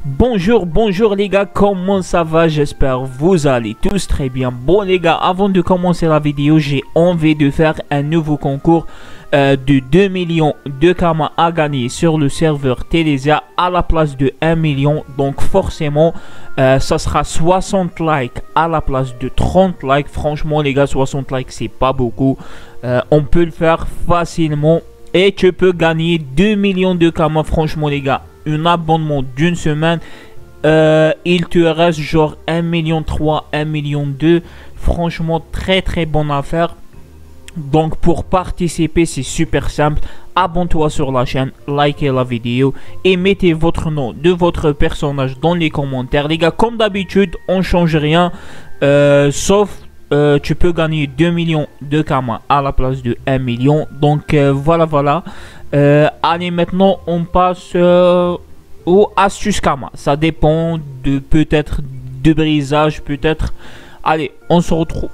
Bonjour les gars, comment ça va? J'espère vous allez tous très bien. Bon les gars, avant de commencer la vidéo, j'ai envie de faire un nouveau concours de 2 millions de karma à gagner sur le serveur Telesia à la place de 1 million. Donc forcément, ça sera 60 likes à la place de 30 likes. Franchement les gars, 60 likes c'est pas beaucoup. On peut le faire facilement et tu peux gagner 2 millions de karma. Franchement les gars, un abonnement d'une semaine, il te reste genre 1 million 3, 1 million 2. Franchement très bonne affaire. Donc pour participer c'est super simple, abonne-toi sur la chaîne, likez la vidéo et mettez votre nom de votre personnage dans les commentaires. Les gars, comme d'habitude on change rien, sauf tu peux gagner 2 millions de karma à la place de 1 million. Donc voilà. Allez, maintenant on passe aux astuces karma. Ça dépend de peut-être de brisage, peut-être. Allez, on se retrouve.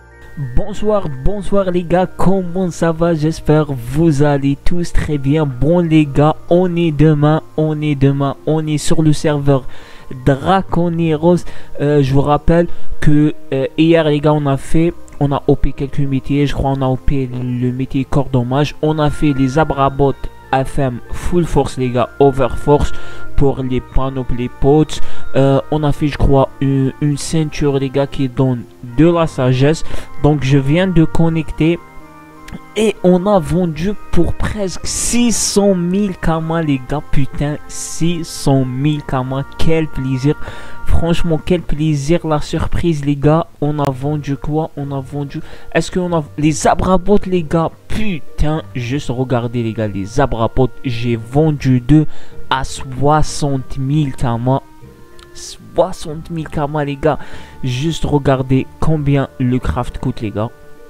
Bonsoir les gars, comment ça va? J'espère vous allez tous très bien. Bon les gars, on est demain, on est sur le serveur Draconeros. Je vous rappelle que hier les gars, on a OP quelques métiers. Je crois on a OP le métier corps dommage. On a fait les abrabots FM full force les gars, overforce pour les panneaux, les potes. On a fait je crois une ceinture les gars qui donne de la sagesse. Donc je viens de connecter et on a vendu pour presque 600 000 karma les gars. Putain, 600 000 karma, quel plaisir. Franchement quel plaisir. La surprise les gars, on a vendu quoi? On a vendu, est-ce qu'on a les abrabots les gars? Putain, juste regardez les gars, les abrabots, j'ai vendu 2 à 60 000 karma. 60 000 karma les gars. Juste regardez combien le craft coûte les gars.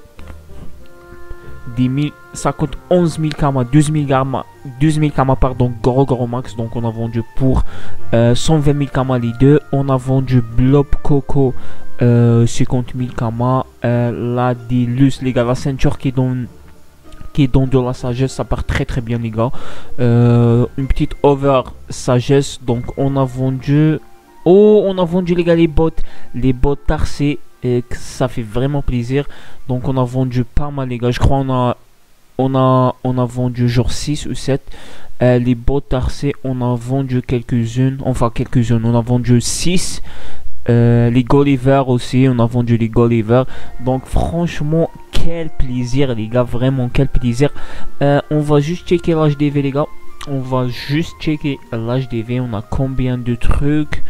10 000, ça coûte 11 000 karma, 12 000 karma pardon, gros max. Donc on a vendu pour 120 000 karma les deux. On a vendu Blob Coco 50 000 karma. La Deluxe les gars, la ceinture qui donne de la sagesse, ça part très bien les gars. Une petite over sagesse. Donc on a vendu, on a vendu les gars les bots tarcés, et ça fait vraiment plaisir. Donc on a vendu pas mal les gars. Je crois on a vendu genre 6 ou 7. Les bots tarcés, on a vendu quelques-unes, on a vendu 6. Les Gulliver aussi, on a vendu les Gulliver. Donc franchement quel plaisir les gars, vraiment quel plaisir. On va juste checker l'HDV les gars. On va juste checker l'HDV. On a combien de trucs?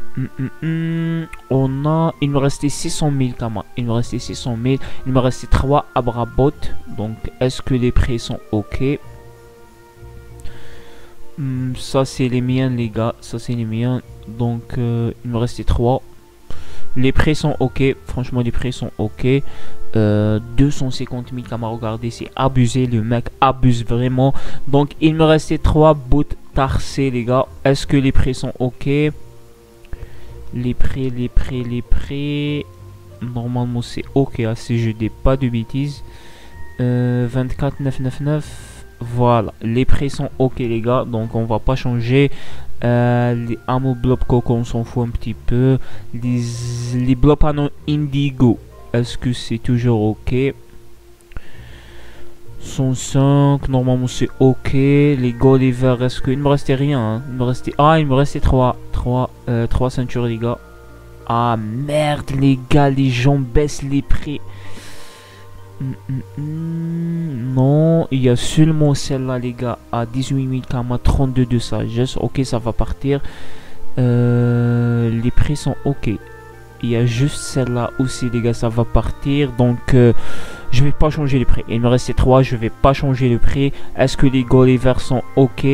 On a, il me restait 600 000 karma. Il me restait 600 000. Il me restait 3 abrabots. Donc est-ce que les prix sont ok? Ça c'est les miens les gars, ça c'est les miens. Donc il me restait 3. Les prix sont ok, franchement les prix sont ok. 250 000 karma, regardez, c'est abusé, le mec abuse vraiment. Donc il me restait 3 bouts tarcés les gars. Est-ce que les prix sont ok? Les prix normalement c'est ok, hein, si je dis pas de bêtises. 24 999. Voilà, les prix sont ok les gars, donc on va pas changer. Les ammo blob coco on s'en fout un petit peu. Les blob panneaux indigo, est-ce que c'est toujours ok? 105, normalement c'est ok. Les Gulliver, est-ce que il me restait rien, hein? Il me restait 3 ceintures les gars. Ah merde les gars, les gens baissent les prix. Non, il y a seulement celle-là les gars à 18 000 karma, 32 de sagesse. Ok, ça va partir. Les prix sont ok. Il y a juste celle-là aussi les gars, ça va partir. Donc je vais pas changer les prix. Il me restait 3, je vais pas changer le prix. Est-ce que les Gulliver sont ok?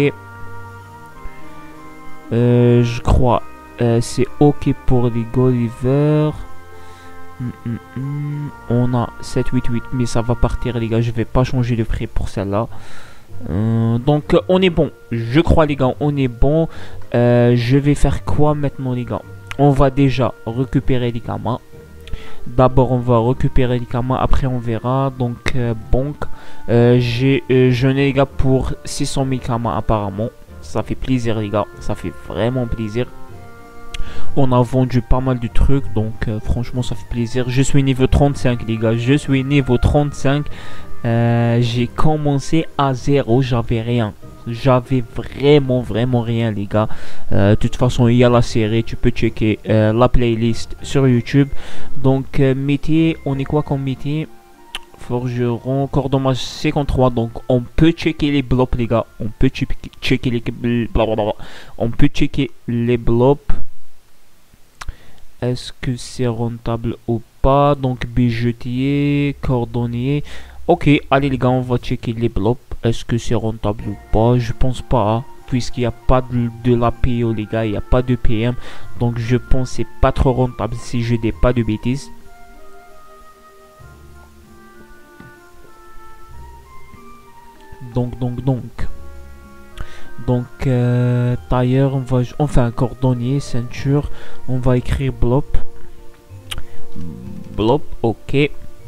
Je crois c'est ok pour les Gulliver. On a 788 mais ça va partir les gars, je vais pas changer le prix pour celle-là. Donc on est bon, je crois les gars, on est bon. Je vais faire quoi maintenant les gars? On va déjà récupérer les karma. D'abord on va récupérer les karma, après on verra. Donc banque, je n'ai les gars pour 600 000 karma apparemment. Ça fait plaisir les gars, ça fait vraiment plaisir. On a vendu pas mal de trucs, donc franchement ça fait plaisir. Je suis niveau 35 les gars, je suis niveau 35. J'ai commencé à zéro, j'avais rien. J'avais vraiment rien les gars. De toute façon il y a la série, tu peux checker la playlist sur YouTube. Donc métier, on est quoi comme métier? Forgeron, cordonnage 53. Donc on peut checker les blops les gars. On peut checker les blablabla. On peut checker les blops. Est-ce que c'est rentable ou pas? Donc bijoutier, cordonnier. Ok, allez les gars, on va checker les blops. Est-ce que c'est rentable ou pas? Je pense pas, hein, puisqu'il n'y a pas de la PO les gars, il n'y a pas de PM. Donc je pense que c'est pas trop rentable si je dis pas de bêtises. Donc tailleur, on va, enfin cordonnier, ceinture, on va écrire blop. Blop, ok.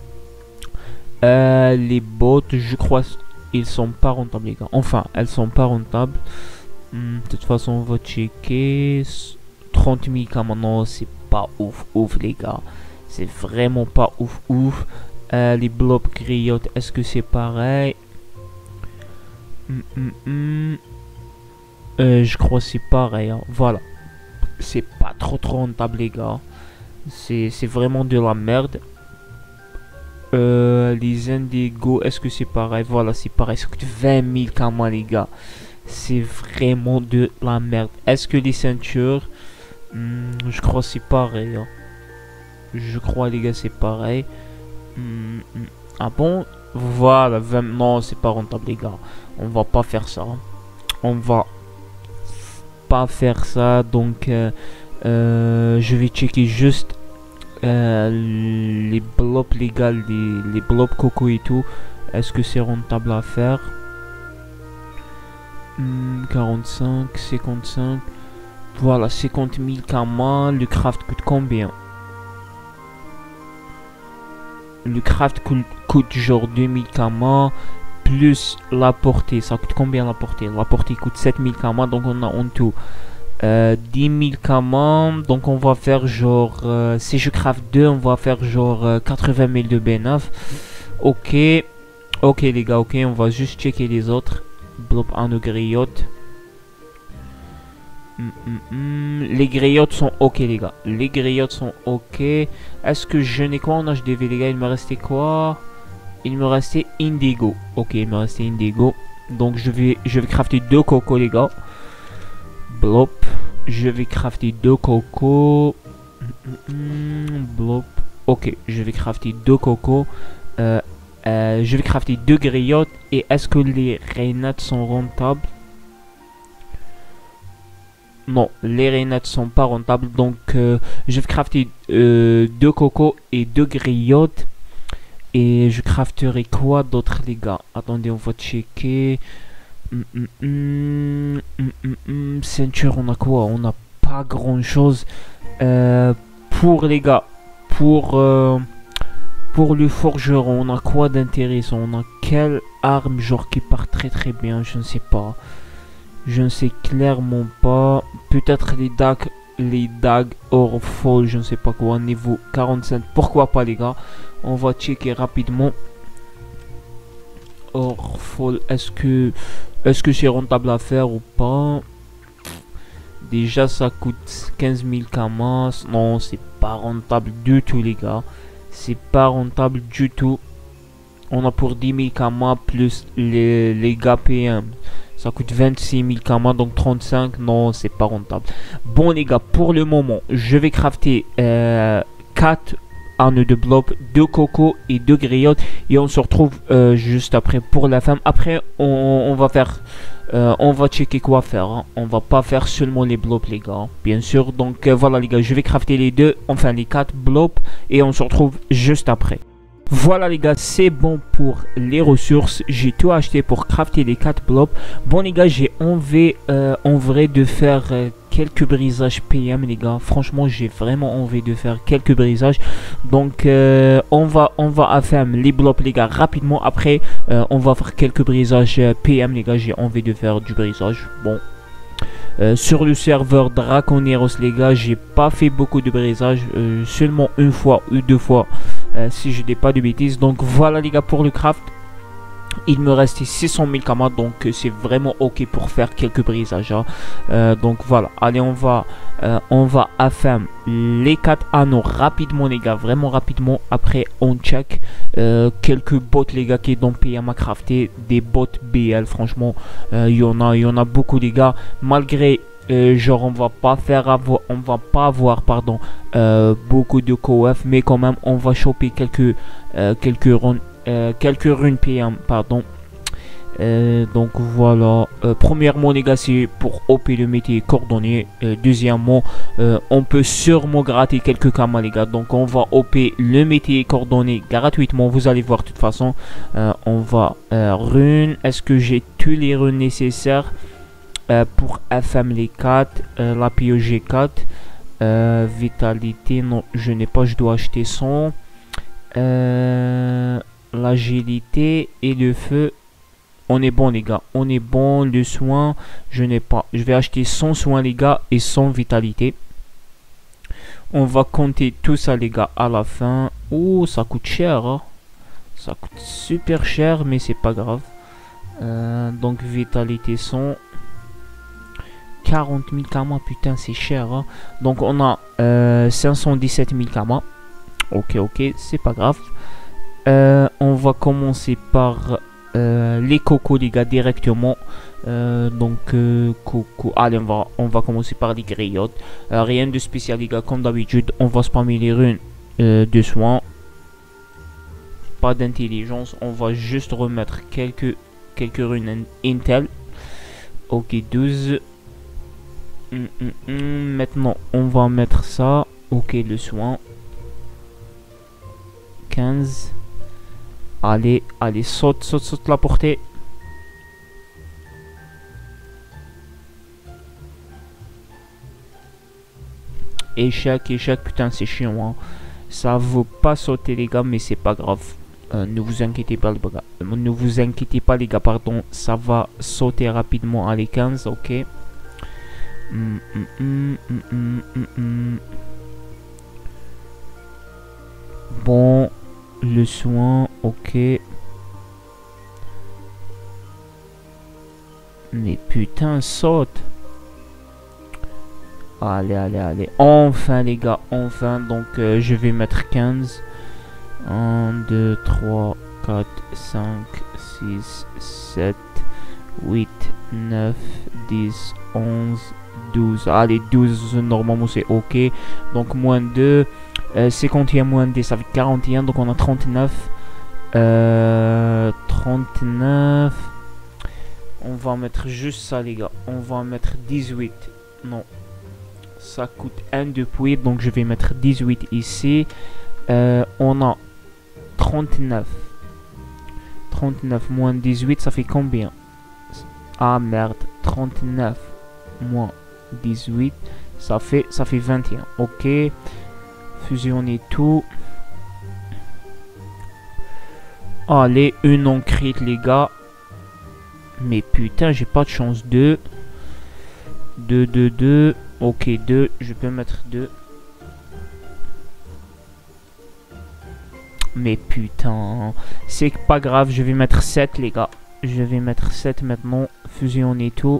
Les bottes, je crois, ils sont pas rentables les gars. Enfin, elles sont pas rentables. De toute façon, on va checker. 30 000 quand maintenant, c'est pas ouf les gars. C'est vraiment pas ouf. Les blops griottes, est-ce que c'est pareil? Je crois que c'est pareil, hein. Voilà, c'est pas trop rentable les gars, c'est vraiment de la merde. Les indigos, est-ce que c'est pareil? Voilà, c'est pareil, ça coûte 20 000 quand même les gars, c'est vraiment de la merde. Est-ce que les ceintures, je crois que c'est pareil, hein. Je crois les gars c'est pareil. Ah bon? Voilà, 20... non c'est pas rentable les gars, on va pas faire ça, on va pas faire ça. Donc je vais checker juste les blops les gars, les blops coco et tout, est-ce que c'est rentable à faire? 45, 55, voilà, 50 000 kama. Le craft coûte combien? Le craft coûte genre 2000 kama plus la portée. Ça coûte combien la portée? La portée coûte 7000 kama. Donc on a en tout 10 000 kama. Donc on va faire genre si je craft 2, on va faire genre 80 000 de B9. Ok les gars, ok, on va juste checker les autres. Blob 1 de griotte. Les griottes sont ok les gars, les griottes sont ok. Est-ce que je n'ai quoi en HDV les gars? Il me restait quoi? Il me restait indigo. Ok, il me restait indigo. Donc je vais crafter 2 cocos les gars. Blop, je vais crafter 2 cocos. Blop, ok, je vais crafter 2 cocos. Je vais crafter 2 griottes. Et est-ce que les reynates sont rentables? Non, les reynates sont pas rentables. Donc je vais crafter 2 cocos et 2 griottes. Et je crafterai quoi d'autre les gars? Attendez, on va checker. Ceinture, on a quoi? On n'a pas grand chose. Pour les gars, pour le forgeron, on a quoi d'intéressant? On a quelle arme genre qui part très bien? Je ne sais pas. Je ne sais clairement pas. Peut-être les dagues or fall, je ne sais pas quoi, niveau 45. Pourquoi pas les gars? On va checker rapidement. Or fall, est-ce que c'est rentable à faire ou pas? Déjà ça coûte 15 000 kamas. Non, c'est pas rentable du tout les gars. C'est pas rentable du tout. On a pour 10 000 kamas plus les gars PM. Ça coûte 26 000 kamas, donc 35. Non, c'est pas rentable. Bon les gars, pour le moment, je vais crafter 4 nœuds de bloc, 2 cocos et 2 griottes. Et on se retrouve juste après pour la fin. Après, on va faire... on va checker quoi faire, hein. On va pas faire seulement les blocs les gars, hein, bien sûr. Donc voilà les gars, je vais crafter les 4 blocs. Et on se retrouve juste après. Voilà les gars, c'est bon pour les ressources. J'ai tout acheté pour crafter les 4 blocs. Bon les gars, j'ai envie en vrai de faire quelques brisages PM les gars. Franchement, j'ai vraiment envie de faire quelques brisages. Donc on va faire les blocs les gars rapidement. Après on va faire quelques brisages PM les gars. J'ai envie de faire du brisage. Bon, sur le serveur Draconeros les gars. J'ai pas fait beaucoup de brisage, seulement une fois ou deux fois si je dis pas de bêtises. Donc voilà les gars pour le craft. Il me reste 600 000 kamas, donc c'est vraiment ok pour faire quelques brisages. Hein. Donc voilà, allez on va affirmer les 4 anneaux rapidement les gars, vraiment rapidement. Après on check quelques bots les gars qui sont payés à crafter, des bots BL. Franchement il y en a beaucoup les gars, malgré genre on va pas avoir pardon beaucoup de coef, mais quand même on va choper quelques runes PM pardon. Donc voilà, premièrement les gars c'est pour OP le métier coordonné. Deuxièmement on peut sûrement gratter quelques kamas les gars, donc on va OP le métier coordonné gratuitement, vous allez voir de toute façon. On va runes, est-ce que j'ai tous les runes nécessaires pour FM les 4, la POG 4, vitalité non je n'ai pas, je dois acheter 100, l'agilité et le feu. On est bon les gars, on est bon. Le soin je n'ai pas, je vais acheter 100 soins les gars et 100 vitalité. On va compter tout ça les gars à la fin. Oh ça coûte cher hein. Ça coûte super cher mais c'est pas grave. Donc vitalité 100, 40 000 kamas, putain c'est cher hein. Donc on a 517 000 kamas. Ok c'est pas grave. On va commencer par les cocos les gars directement. Donc coco, allez on va commencer par les griottes. Rien de spécial les gars, comme d'habitude on va spammer les runes de soins. Pas d'intelligence, on va juste remettre quelques runes intel. Ok 12. Maintenant on va mettre ça. Ok le soin 15. Allez, saute la portée. Échec, putain c'est chiant hein. Ça vaut pas sauter les gars, mais c'est pas grave. Ne vous inquiétez pas les gars, pardon. Ça va sauter rapidement. Allez 15, ok. Bon, le soin, ok. Mais putain, saute. Allez. Enfin les gars, enfin. Donc je vais mettre 15. 1, 2, 3, 4, 5, 6, 7, 8, 9, 10, 11, 12. Allez, 12, normalement c'est ok. Donc moins 2. 51 moins 10, ça fait 41. Donc on a 39. 39. On va mettre juste ça les gars. On va mettre 18. Non. Ça coûte 1 depuis. Donc je vais mettre 18 ici. On a 39. 39 moins 18, ça fait combien? Ah merde. 39 moins 18. Ça fait 21. Ok. Fusionner tout. Allez, une non crit les gars. Mais putain, j'ai pas de chance. 2. 2. Ok, 2. Je peux mettre 2. Mais putain. C'est pas grave, je vais mettre 7 les gars. Je vais mettre 7 maintenant. Fusionner tout.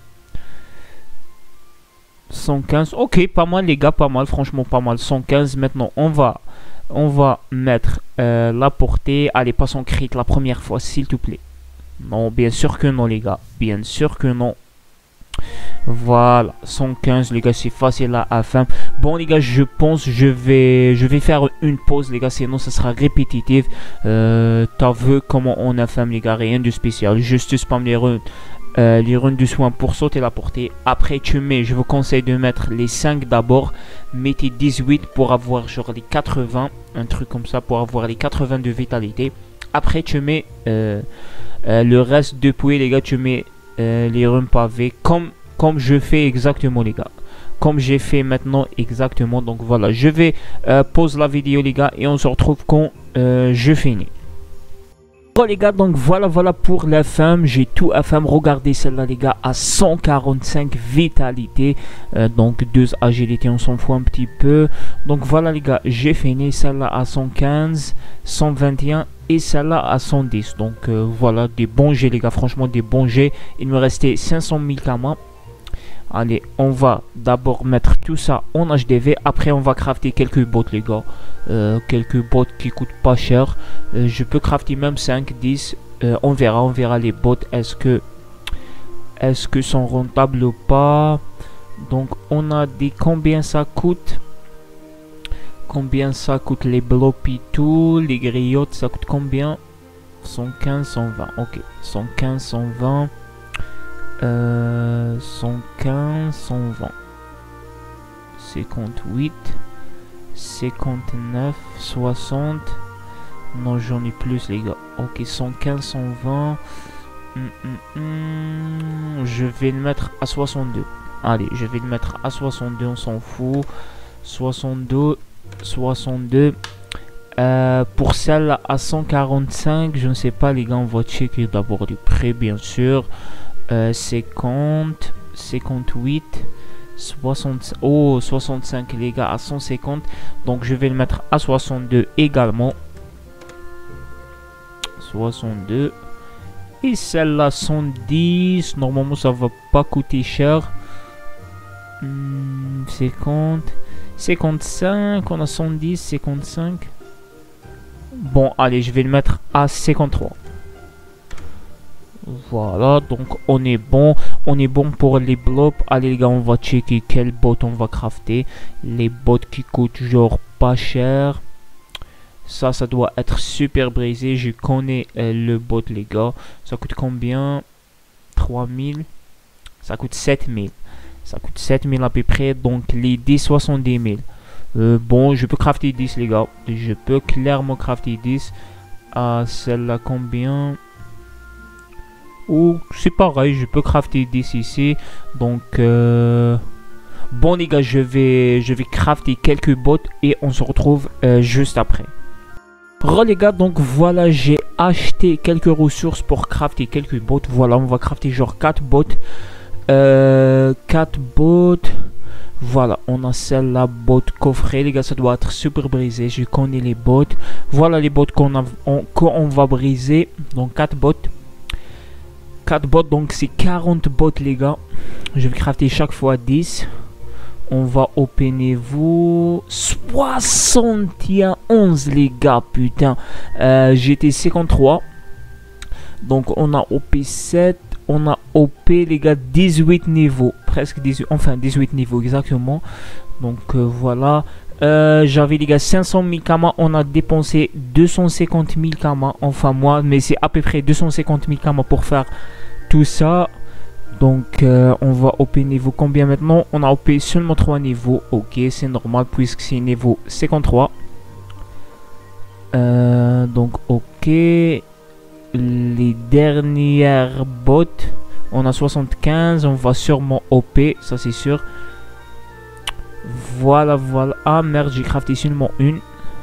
115. Ok, pas mal les gars, pas mal. Franchement, pas mal. 115. Maintenant, on va mettre la portée. Allez, pas son crit la première fois, s'il te plaît. Non, bien sûr que non les gars. Bien sûr que non. Voilà, 115 les gars, c'est facile à fin. Bon les gars, je pense je vais faire une pause les gars, sinon ça sera répétitif. T'as vu comment on affame les gars, rien de spécial. Juste spam les runes de soin pour sauter la portée. Après tu mets, je vous conseille de mettre les 5 d'abord. Mettez 18 pour avoir genre les 80, un truc comme ça, pour avoir les 80 de vitalité. Après tu mets le reste depuis les gars, tu mets les runes pavés comme je fais exactement les gars, comme j'ai fait maintenant exactement. Donc voilà, je vais pause la vidéo les gars et on se retrouve quand je finis. Bon les gars, donc voilà pour la femme, j'ai tout à femme. Regardez celle-là les gars, à 145 vitalité, donc 2 agilité, on s'en fout un petit peu. Donc voilà les gars, j'ai fini celle-là à 115, 121 et celle-là à 110. Donc voilà, des bons jets les gars, franchement des bons jets. Il me restait 500 000 kamas. Allez, on va d'abord mettre tout ça en HDV. Après, on va crafter quelques bots, les gars. Quelques bots qui coûtent pas cher. Je peux crafter même 5, 10. On verra les bots. Est-ce que sont rentables ou pas? Donc, on a dit combien ça coûte. Combien ça coûte les blops et tout. Les griottes, ça coûte combien? 115, 120. Ok, 115, 120. 115, 120, 58, 59, 60. Non, j'en ai plus les gars. Ok, 115, 120. Je vais le mettre à 62. Allez, je vais le mettre à 62, on s'en fout. 62, 62. Pour celle à 145, je ne sais pas les gars, on va checker d'abord du prix bien sûr. 50, 58, 60, oh 65 les gars à 150, donc je vais le mettre à 62 également. 62 et celle-là 110, normalement ça va pas coûter cher. 50, 55, on a 110, 55. Bon allez, je vais le mettre à 53. Voilà, donc on est bon pour les blops. Allez les gars, on va checker quel bot on va crafter. Les bots qui coûtent genre pas cher. Ça doit être super brisé. Je connais le bot les gars. Ça coûte combien? 3000. Ça coûte 7000. Ça coûte 7000 à peu près. Donc les 10, 70 000. Bon, je peux crafter 10 les gars. Je peux clairement crafter 10. Celle-là combien? Ou c'est pareil, je peux crafter 10 ici. Donc bon les gars, je vais crafter quelques bots et on se retrouve juste après. Les gars, donc voilà, j'ai acheté quelques ressources pour crafter quelques bots. Voilà, on va crafter genre 4 bots. 4 bots. Voilà, on a celle-là, bot coffret. Les gars, ça doit être super brisé. Je connais les bots. Voilà les bots qu'on va briser. Donc 4 bots. 4 bots, donc c'est 40 bots les gars. Je vais crafter chaque fois 10. On va opener vous 71 les gars, putain. J'étais 53. Donc on a OP 7. On a OP les gars 18 niveaux. Presque 18, enfin 18 niveaux exactement. Donc voilà. J'avais les gars 500 000 kamas. On a dépensé 250 000 kamas. Enfin moi, mais c'est à peu près 250 000 kamas pour faire tout ça. Donc on va OP niveau combien maintenant? On a OP seulement 3 niveaux. Ok, c'est normal puisque c'est niveau 53. Donc ok. Les dernières bots, on a 75. On va sûrement OP, ça c'est sûr. Voilà. Ah merde, j'ai crafté seulement une.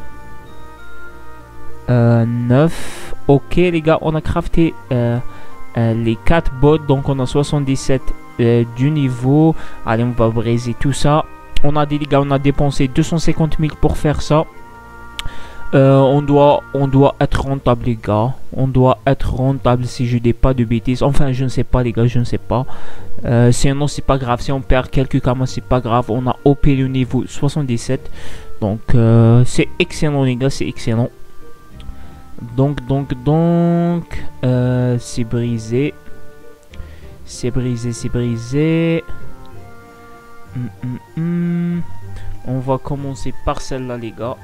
9. Ok les gars, on a crafté les 4 bots. Donc on a 77 du niveau. Allez, on va briser tout ça. On a dit les gars, on a dépensé 250 000 pour faire ça. On doit être rentable les gars. On doit être rentable si je dis pas de bêtises. Enfin je ne sais pas les gars, je ne sais pas. Sinon c'est pas grave. Si on perd quelques kamas c'est pas grave. On a OP le niveau 77. Donc c'est excellent les gars, c'est excellent. Donc c'est brisé. C'est brisé. On va commencer par celle-là les gars.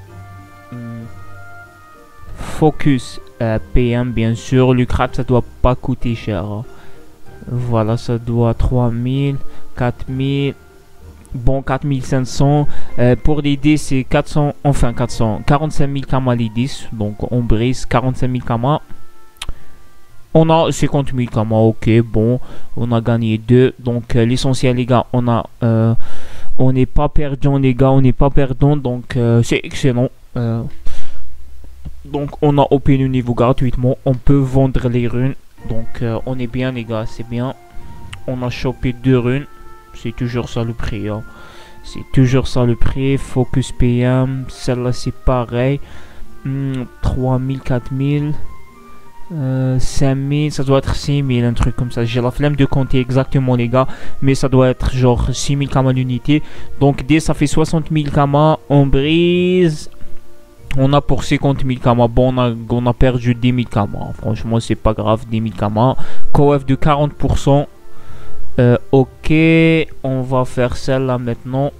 Focus PM bien sûr. Le craft ça doit pas coûter cher. Voilà, ça doit 3000, 4000. Bon, 4500. Pour les 10 c'est 400. Enfin 400, 45 000 kamas les 10. Donc on brise 45 000 kamas. On a 50 000 kamas. Ok, bon, on a gagné 2. Donc l'essentiel les gars, on n'est pas perdant les gars, on n'est pas perdant. Donc c'est excellent. Donc on a OP le niveau gratuitement. On peut vendre les runes. Donc on est bien les gars, c'est bien. On a chopé 2 runes. C'est toujours ça le prix. Hein. C'est toujours ça le prix. Focus PM. Celle-là c'est pareil. 3000, 4000. 5000, ça doit être 6000, un truc comme ça. J'ai la flemme de compter exactement les gars, mais ça doit être genre 6000 kamas l'unité. Donc dès ça fait 60 000 kamas, on brise. On a pour 50 000 kamas. Bon, on a perdu 10 000 kamas. Franchement, c'est pas grave, 10 000 kamas. Coef de 40%. Ok, on va faire celle-là maintenant.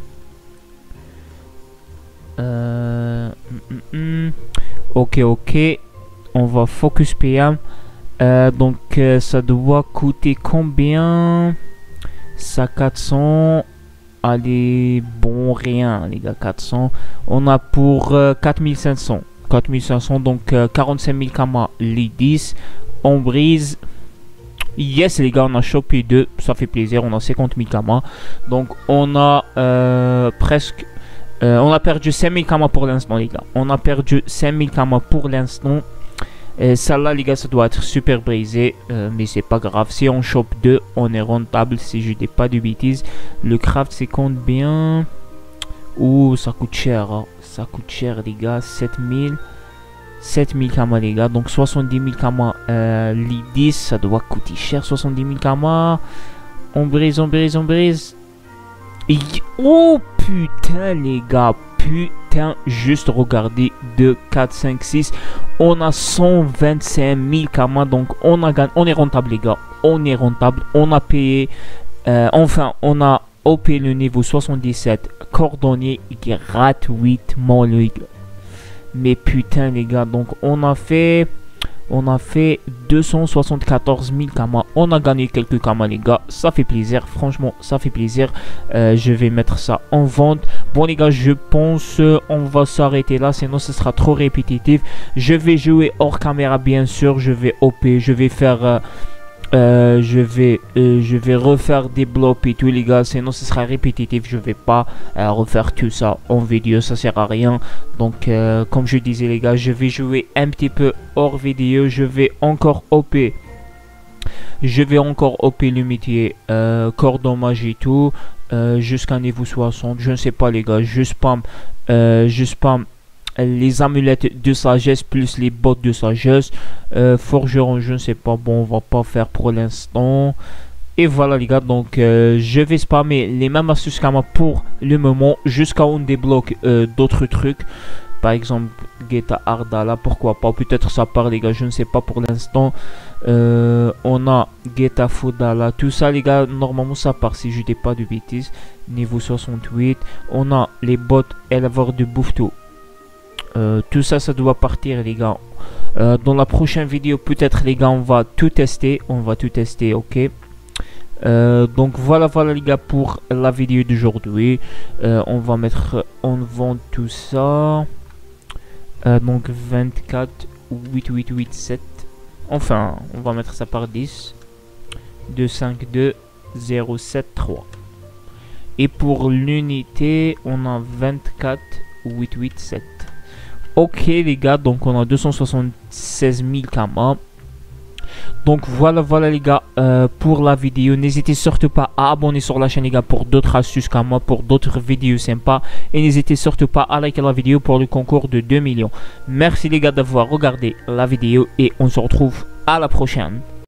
Ok, ok. On va focus PM. Donc ça doit coûter combien? Ça 400. Allez, bon, rien les gars, 400. On a pour 4500. 4500, donc 45 000 kamas les 10. On brise. Yes les gars, on a chopé 2. Ça fait plaisir, on a 50 000 kamas. Donc on a presque... on a perdu 5000 kamas pour l'instant les gars. On a perdu 5000 kamas pour l'instant. Celle-là les gars, ça doit être super brisé, mais c'est pas grave. Si on chope 2, on est rentable si je dis pas de bêtises. Le craft c'est combien? Ouh, ça coûte cher, hein. Ça coûte cher les gars. 7000 kamas les gars, donc 70 000 kamas les 10, ça doit coûter cher. 70 000 kamas. On brise, on brise, on brise. Et oh putain les gars, putain, juste regardez, 2, 4, 5, 6, on a 125 000 kamas, donc on a gagné, on est rentable les gars, on est rentable, on a payé, enfin on a OP le niveau 77, cordonnier gratuitement les gars. Mais putain les gars, donc on a fait 274 000 kamas. On a gagné quelques kamas les gars. Ça fait plaisir. Franchement, ça fait plaisir. Je vais mettre ça en vente. Bon les gars, je pense on va s'arrêter là. Sinon, ce sera trop répétitif. Je vais jouer hors caméra bien sûr. Je vais OP. Je vais faire... je vais refaire des blocs et tout les gars, sinon ce sera répétitif. Je vais pas refaire tout ça en vidéo, ça sert à rien. Donc comme je disais les gars, je vais jouer un petit peu hors vidéo. Je vais encore OP le métier cordon magie et tout jusqu'à niveau 60. Je ne sais pas les gars, je spam les amulettes de sagesse plus les bottes de sagesse. Forgeron, je ne sais pas. Bon, on va pas faire pour l'instant. Et voilà les gars, donc je vais spammer les mêmes astuces kama pour le moment jusqu'à on débloque d'autres trucs. Par exemple, Geta Ardala, pourquoi pas. Peut-être ça part les gars, je ne sais pas pour l'instant. On a Geta Fodala, tout ça les gars, normalement ça part si je dis pas de bêtises. Niveau 68. On a les bots éleveurs de bouffetot. Tout ça, ça doit partir les gars. Dans la prochaine vidéo, peut-être les gars, on va tout tester. Ok. Donc voilà les gars pour la vidéo d'aujourd'hui. On va mettre en vente tout ça. Donc 24 8887. Enfin, on va mettre ça par 10. 252 073. Et pour l'unité, on a 24 887. Ok les gars, donc on a 276 000 kamas. Donc voilà les gars pour la vidéo. N'hésitez surtout pas à abonner sur la chaîne les gars pour d'autres astuces kamas, pour d'autres vidéos sympas. Et n'hésitez surtout pas à liker la vidéo pour le concours de 2 millions. Merci les gars d'avoir regardé la vidéo et on se retrouve à la prochaine.